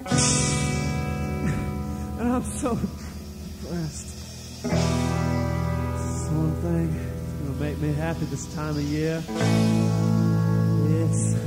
And I'm so depressed. This one thing that's gonna make me happy this time of year. It's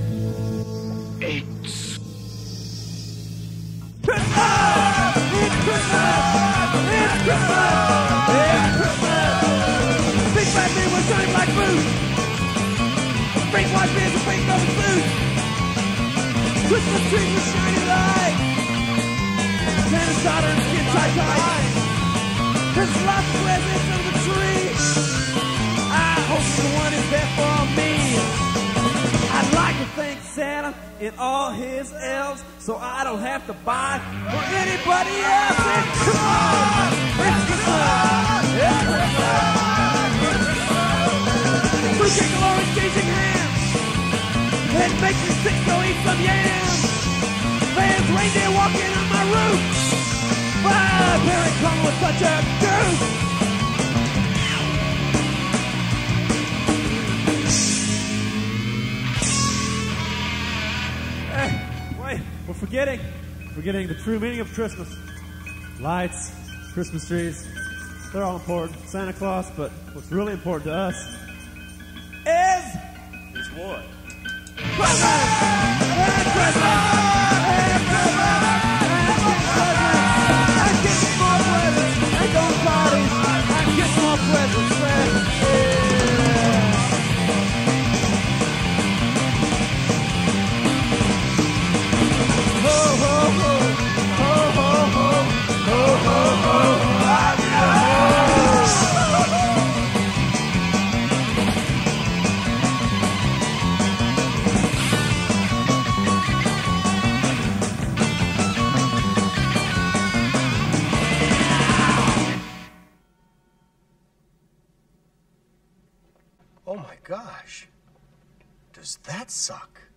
Christmas! It's Christmas! It's Christmas! It's Christmas! Big fat man was shining like boots. Spring white beers and spring covered boots. Christmas trees were shining like Santa solder and skin tight. There's lots of presents under the tree. I hope the one is there for me. I'd like to thank Santa and all his elves, so I don't have to buy for anybody else. It's Christmas! It's Christmas! It's Christmas! Fruitcake galore and changing hands. It makes me sick, so eat some yams. There's reindeer walking on my roof. But Barry Cone was such a goof. Wait, we're forgetting the true meaning of Christmas. Lights, Christmas trees, they're all important. Santa Claus, but what's really important to us is what? Christmas! And Christmas! And Christmas! And get more presents and go to parties and get more presents. Oh my gosh. Does that suck?